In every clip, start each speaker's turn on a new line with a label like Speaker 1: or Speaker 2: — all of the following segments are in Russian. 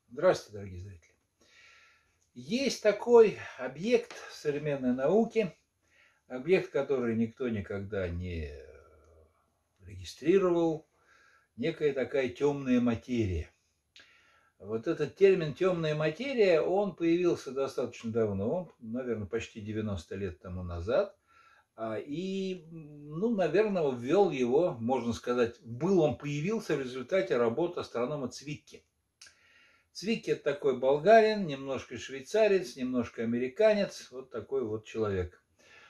Speaker 1: Здравствуйте, дорогие зрители. Есть такой объект современной науки, объект, который никто никогда не регистрировал, некая такая темная материя. Вот этот термин «темная материя», он появился достаточно давно, наверное, почти 90 лет тому назад. И, наверное, ввел его, можно сказать, он появился в результате работы астронома Цвикки. Цвикки – это такой болгарин, немножко швейцарец, немножко американец, вот такой вот человек.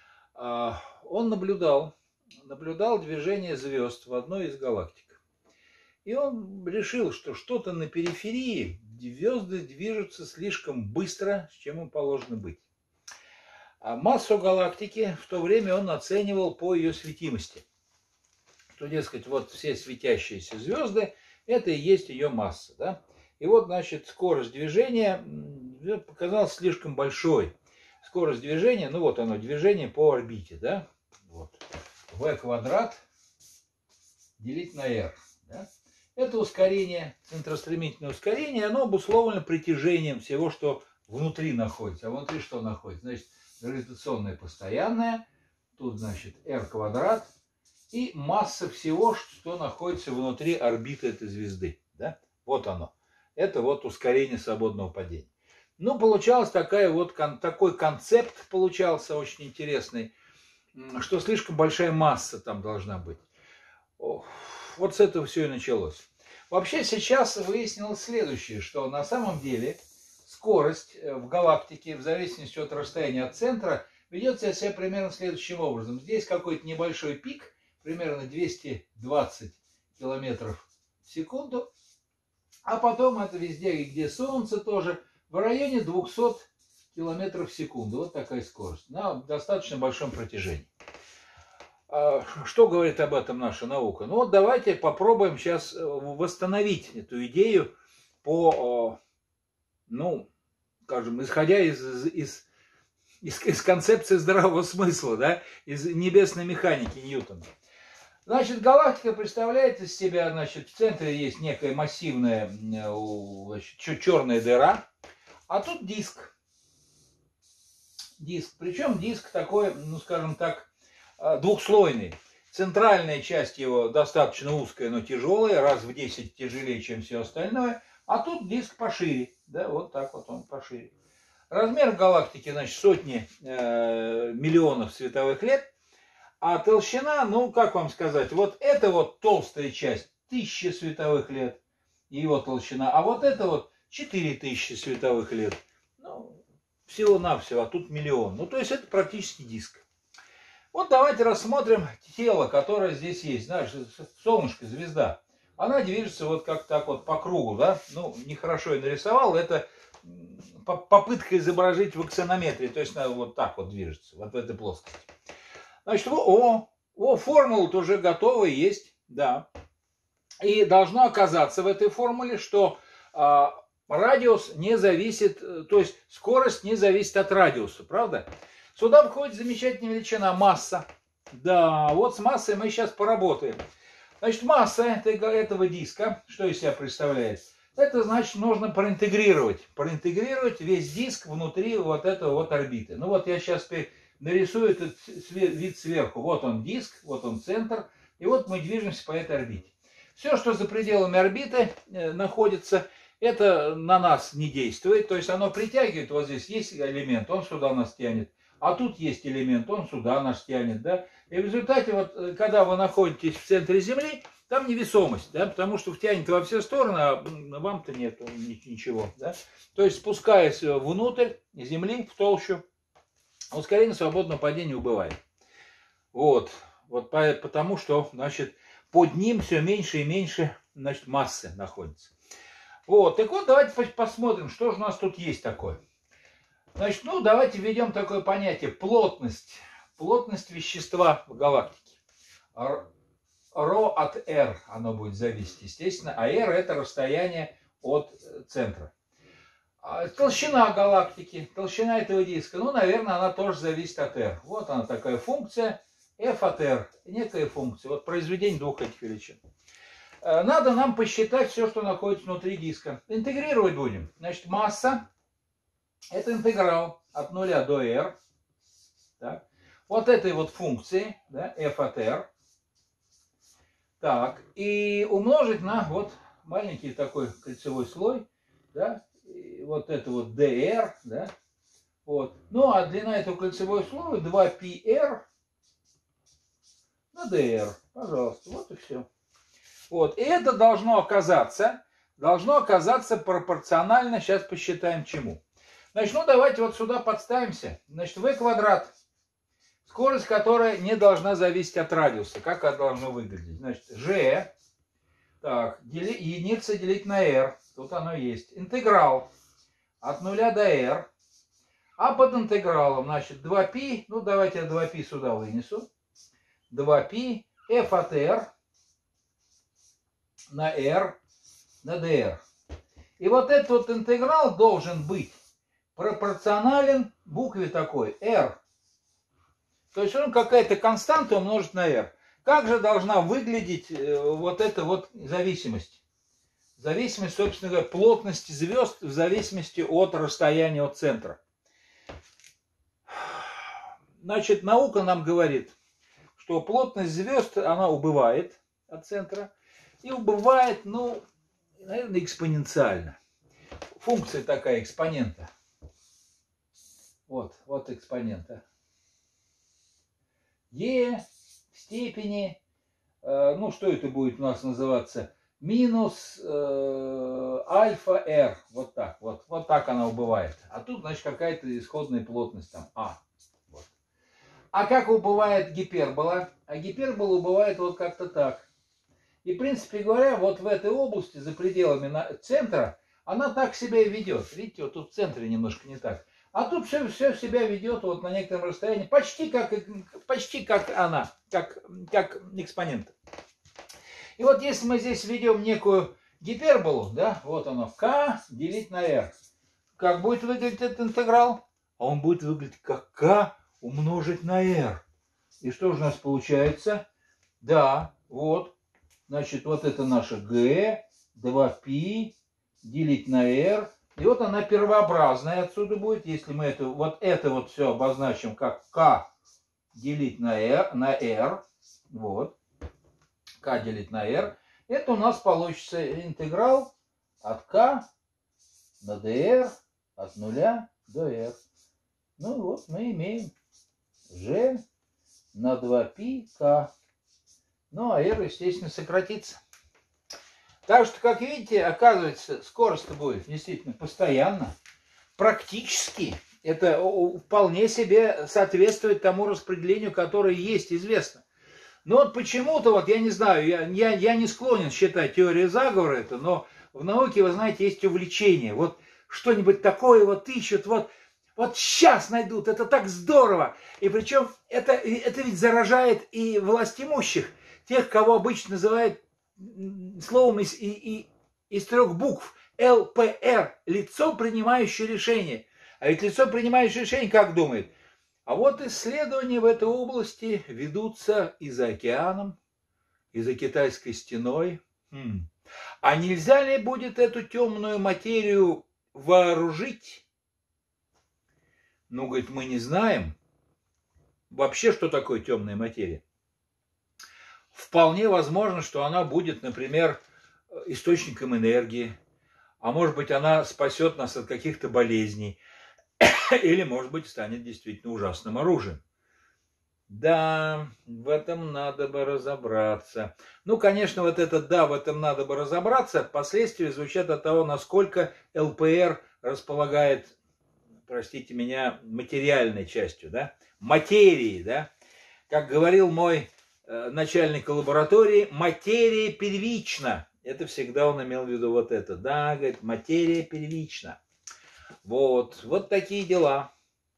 Speaker 1: Он наблюдал движение звезд в одной из галактик. И он решил, что что-то на периферии звезды движутся слишком быстро, с чем им положено быть. А массу галактики в то время он оценивал по ее светимости. Что, дескать, вот все светящиеся звезды – это и есть ее масса, да? И вот, значит, скорость движения показалась слишком большой. Скорость движения, ну вот оно, движение по орбите, да? Вот. V квадрат делить на r. Да? Это ускорение, центростремительное ускорение, оно обусловлено притяжением всего, что внутри находится. А внутри что находится? Значит, гравитационное постоянное, тут, значит, r квадрат и масса всего, что находится внутри орбиты этой звезды. Да? Вот оно. Это вот ускорение свободного падения. Ну, получалось такой концепт получался очень интересный, что слишком большая масса там должна быть. Вот с этого все и началось. Вообще сейчас выяснилось следующее, что на самом деле скорость в галактике, в зависимости от расстояния от центра, ведет себя примерно следующим образом. Здесь какой-то небольшой пик, примерно 220 километров в секунду. А потом это везде, где Солнце тоже, в районе 200 километров в секунду. Вот такая скорость на достаточно большом протяжении. Что говорит об этом наша наука? Ну вот давайте попробуем сейчас восстановить эту идею по, скажем, исходя из концепции здравого смысла, да, из небесной механики Ньютона. Значит, галактика представляет из себя, значит, в центре есть некая массивная, черная дыра, а тут диск. Причем диск такой, скажем так, двухслойный. Центральная часть его достаточно узкая, но тяжелая, раз в 10 тяжелее, чем все остальное. А тут диск пошире, да, вот так вот он пошире. Размер галактики, значит, сотни миллионов световых лет. А толщина, как вам сказать, вот это вот толстая часть, 1000 световых лет, его толщина, а вот это вот 4000 световых лет. Всего-навсего, а тут миллион. То есть это практически диск. Вот давайте рассмотрим тело, которое здесь есть. Знаешь, солнышко, звезда. Она движется вот как так вот по кругу, да? Нехорошо я нарисовал, это попытка изобразить в аксонометрии, то есть она вот так вот движется, вот в этой плоскости. Значит, формула-то уже готова есть, да. И должно оказаться в этой формуле, что радиус не зависит, то есть скорость не зависит от радиуса, правда? Сюда входит замечательная величина масса. Да, вот с массой мы сейчас поработаем. Значит, масса этого диска, что из себя представляет? Это значит, нужно проинтегрировать весь диск внутри вот этого вот орбиты. Вот я сейчас нарисую этот вид сверху. Вот он диск, вот он центр, и вот мы движемся по этой орбите. Все, что за пределами орбиты находится, это на нас не действует, то есть оно притягивает, вот здесь есть элемент, он сюда нас тянет, а тут есть элемент, он сюда нас тянет, да. И в результате, вот, когда вы находитесь в центре Земли, там невесомость, да, потому что втянет во все стороны, а вам-то нет ничего, да. То есть, спускаясь внутрь Земли, в толщу, ускорение свободного падения убывает. Вот потому что, значит, под ним все меньше и меньше, значит, массы находится. Так вот, давайте посмотрим, что же у нас тут есть такое. Значит, давайте введем такое понятие плотность вещества в галактике. Ρ от R оно будет зависеть, естественно, а R это расстояние от центра. Толщина галактики, толщина этого диска, наверное, она тоже зависит от R. Вот она такая функция, f от R, некая функция, вот произведение двух этих величин. Надо нам посчитать все, что находится внутри диска. Интегрировать будем. Значит, масса – это интеграл от 0 до r. Так. Вот этой вот функции, да, f от r. Так, и умножить на вот маленький такой кольцевой слой, да, и вот это вот dr, да, вот. Ну, а длина этого кольцевого слоя 2πr на dr, пожалуйста, вот и все. Вот, и это должно оказаться пропорционально, сейчас посчитаем чему. Значит, ну давайте вот сюда подставимся. Значит, v квадрат, скорость, которая не должна зависеть от радиуса. Как это должно выглядеть? Значит, g, так, единица делить на r, тут оно есть. Интеграл от 0 до r, а под интегралом, значит, 2π, ну давайте я 2π сюда вынесу. 2π f от r на r на dr. И вот этот вот интеграл должен быть пропорционален букве такой r. То есть он какая-то константа умножить на r. Как же должна выглядеть вот эта вот зависимость? Зависимость, собственно говоря, плотности звезд в зависимости от расстояния от центра. Значит, наука нам говорит, что плотность звезд, она убывает от центра. И убывает, ну, наверное, экспоненциально. Функция такая экспонента. Вот экспонента. e в степени, ну, что это будет у нас называться? Минус альфа r. Вот так. Вот так она убывает. А тут, значит, какая-то исходная плотность там а. Вот. А как убывает гипербола? А гипербола убывает вот как-то так. И, в принципе говоря, вот в этой области, за пределами центра, она так себя и ведет. Видите, вот тут в центре немножко не так. А тут все себя ведет вот на некотором расстоянии, почти как она, как экспонент. И вот если мы здесь введем некую гиперболу, да, вот оно, k делить на r. Как будет выглядеть этот интеграл? А он будет выглядеть как k умножить на r. И что же у нас получается? Да, вот. Значит, вот это наша g, 2π делить на r. И вот она первообразная отсюда будет, если мы это вот все обозначим как k делить на r. Вот. k делить на r. Это у нас получится интеграл от k на dr от 0 до r. Ну вот мы имеем g на 2πk. Ну, а r, естественно, сократится. Так что, как видите, оказывается, скорость будет действительно постоянно. Практически это вполне себе соответствует тому распределению, которое есть, известно. Но вот почему-то, вот я не знаю, я не склонен считать теорию заговора это, но в науке, вы знаете, есть увлечение. Вот что-нибудь такое вот ищут, вот сейчас найдут, это так здорово. И причем это ведь заражает и властимущих. Тех, кого обычно называют словом из 3 букв ЛПР, лицо, принимающее решение. А ведь лицо, принимающее решение, как думает? А вот исследования в этой области ведутся и за океаном, и за Китайской стеной. А нельзя ли будет эту темную материю вооружить? Ну, говорит, мы не знаем вообще, что такое темная материя. Вполне возможно, что она будет, например, источником энергии, а может быть, она спасет нас от каких-то болезней, или, может быть, станет действительно ужасным оружием. Да, в этом надо бы разобраться. Ну, конечно, вот это «да, в этом надо бы разобраться» последствия звучат от того, насколько ЛПР располагает, простите меня, материальной частью, да, материи, да. Как говорил мой начальник лаборатории, материя первична. Это всегда он имел в виду вот это. Да, говорит, материя первична. Вот такие дела.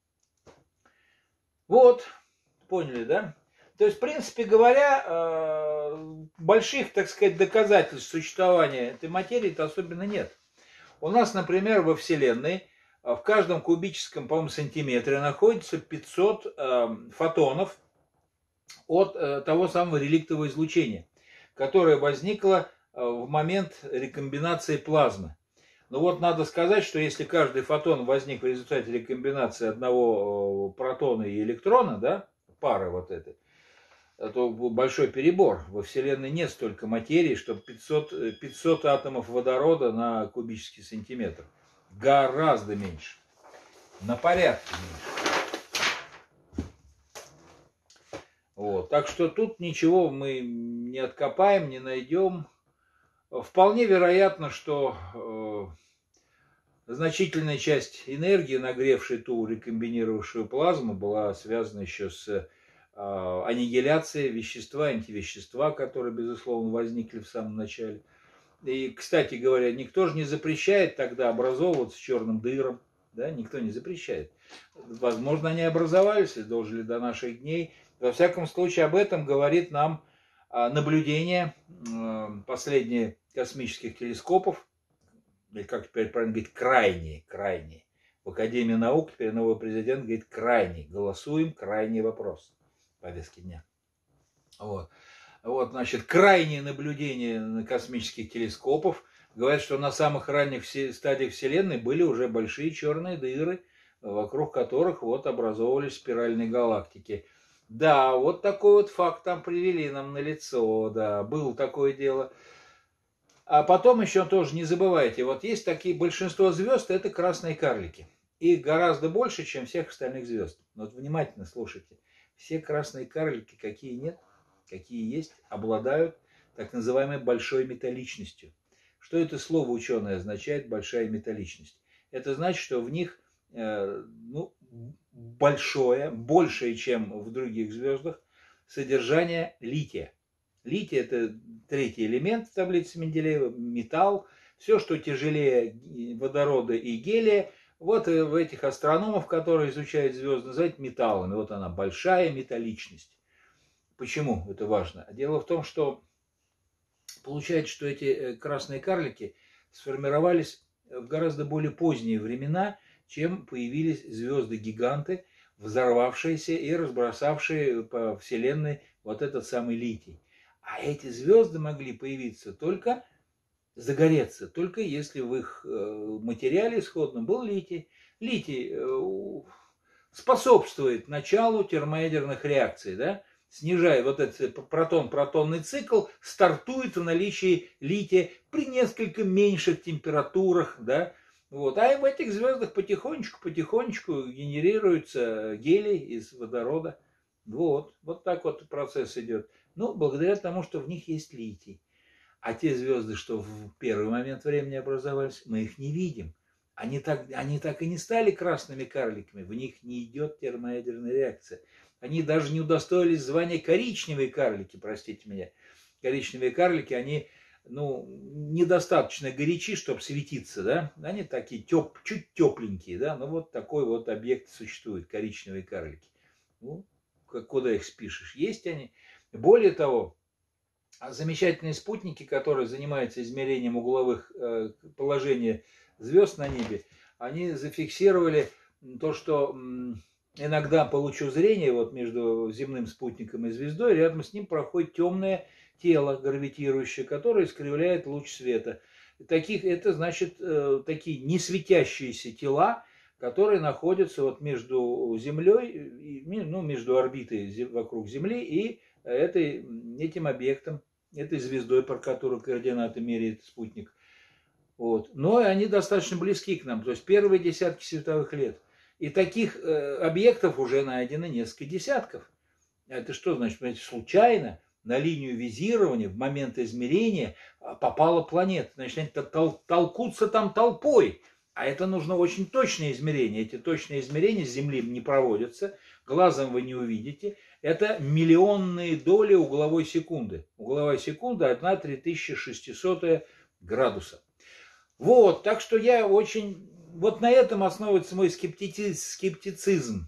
Speaker 1: Вот, поняли, да? То есть, в принципе говоря, больших, так сказать, доказательств существования этой материи-то особенно нет. У нас, например, во Вселенной в каждом кубическом, по-моему, сантиметре находится 500 фотонов от того самого реликтового излучения, которое возникло в момент рекомбинации плазмы. Но вот надо сказать, что если каждый фотон возник в результате рекомбинации одного протона и электрона, да, пары вот этой, то большой перебор. Во Вселенной нет столько материи, что 500 атомов водорода на кубический сантиметр. Гораздо меньше. На порядке меньше. Вот. Так что тут ничего мы не откопаем, не найдем. Вполне вероятно, что значительная часть энергии, нагревшей ту рекомбинировавшую плазму, была связана еще с аннигиляцией вещества, антивещества, которые, безусловно, возникли в самом начале. И, кстати говоря, никто же не запрещает тогда образовываться черным дырам. Да? Никто не запрещает. Возможно, они образовались и дожили до наших дней. Во всяком случае, об этом говорит нам наблюдение последних космических телескопов, или как теперь правильно говорить, крайние. В Академии наук теперь новый президент говорит крайний. Голосуем, крайний вопрос в повестке дня. Вот, значит, крайние наблюдения космических телескопов говорят, что на самых ранних стадиях Вселенной были уже большие черные дыры, вокруг которых вот образовывались спиральные галактики. Да, вот такой вот факт там привели нам на лицо, да, было такое дело. А потом еще тоже не забывайте, вот есть такие, большинство звезд это красные карлики. Их гораздо больше, чем всех остальных звезд. Вот внимательно слушайте. Все красные карлики, какие нет, какие есть, обладают так называемой большой металличностью. Что это слово ученое означает, большая металличность? Это значит, что в них большее, чем в других звездах, содержание лития. Литий – это третий элемент в таблице Менделеева, металл. Все, что тяжелее водорода и гелия, вот в этих астрономов, которые изучают звезды, называют металлами. Вот она, большая металличность. Почему это важно? Дело в том, что получается, что эти красные карлики сформировались в гораздо более поздние времена, чем появились звезды-гиганты, взорвавшиеся и разбросавшие по Вселенной вот этот самый литий. А эти звезды могли появиться только, загореться, только если в их материале исходном был литий. Литий способствует началу термоядерных реакций, да? Снижая вот этот протон-протонный цикл, стартует в наличии лития при несколько меньших температурах, да? Вот. А в этих звездах потихонечку генерируется гелий из водорода. Вот так вот процесс идет. Ну, благодаря тому, что в них есть литий. А те звезды, что в первый момент времени образовались, мы их не видим. Они так и не стали красными карликами. В них не идет термоядерная реакция. Они даже не удостоились звания коричневые карлики, простите меня. Коричневые карлики, они недостаточно горячи, чтобы светиться, да? Они такие чуть тепленькие, да? Но вот такой вот объект существует, коричневые карлики. Ну, куда их спишешь? Есть они. Более того, замечательные спутники, которые занимаются измерением угловых положений звезд на небе, они зафиксировали то, что иногда по лучу зрения вот между земным спутником и звездой рядом с ним проходит темное тело гравитирующее, которое искривляет луч света. Это значит такие несветящиеся тела, которые находятся вот между Землей, между орбитой вокруг Земли и этим объектом, этой звездой, про которую координаты меряет спутник. Вот. Но они достаточно близки к нам, то есть первые десятки световых лет. И таких объектов уже найдено несколько десятков. Это что значит? Понимаете, случайно на линию визирования в момент измерения попала планета. Значит, они толкутся там толпой. А это нужно очень точное измерение. Эти точные измерения с Земли не проводятся. Глазом вы не увидите. Это миллионные доли угловой секунды. Угловая секунда 1/3600 градуса. Вот, так что я очень... Вот на этом основывается мой скептицизм.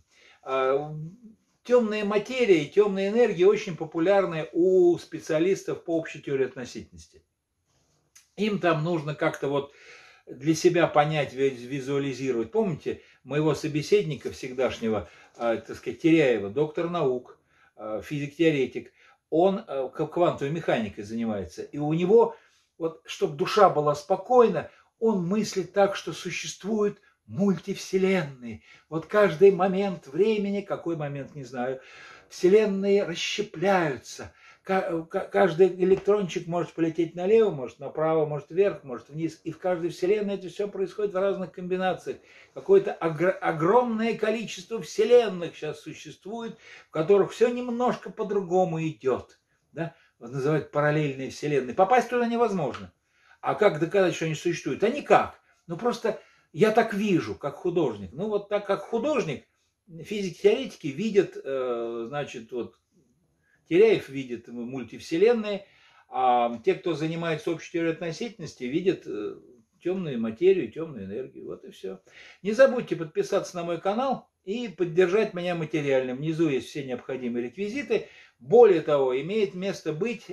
Speaker 1: Темная материя и темная энергия очень популярны у специалистов по общей теории относительности. Им там нужно как-то вот для себя понять, визуализировать. Помните моего собеседника всегдашнего, так сказать, Теряева, доктор наук, физик-теоретик, он квантовой механикой занимается. И у него вот чтобы душа была спокойна, он мыслит так, что существует мультивселенные. Вот каждый момент времени, какой момент, не знаю, вселенные расщепляются. Каждый электрончик может полететь налево, может направо, может вверх, может вниз. И в каждой вселенной это все происходит в разных комбинациях. Какое-то огромное количество вселенных сейчас существует, в которых все немножко по-другому идет. Да? Вот называют параллельные вселенные. Попасть туда невозможно. А как доказать, что они существуют? А никак. Ну просто я так вижу, как художник. Ну вот так как художник, физики-теоретики видят, значит, вот Теряев видит мультивселенные, а те, кто занимается общей теорией относительности, видят темную материю, темную энергию. Вот и все. Не забудьте подписаться на мой канал и поддержать меня материально. Внизу есть все необходимые реквизиты. Более того, имеет место быть,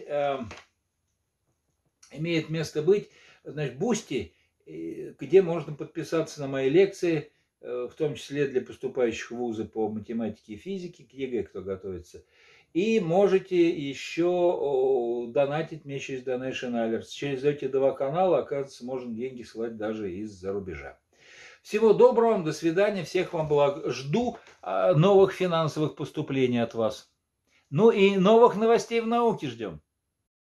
Speaker 1: значит, Boosty, где можно подписаться на мои лекции, в том числе для поступающих в вузы по математике и физике, к ЕГЭ, кто готовится. И можете еще донатить мне через Donation Alerts. Через эти два канала, оказывается, можно деньги слать даже из-за рубежа. Всего доброго вам, до свидания, всех вам благ. Жду новых финансовых поступлений от вас. Ну и новых новостей в науке ждем.